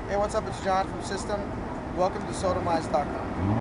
Hey, what's up? It's John from System. Welcome to Sodomize.com.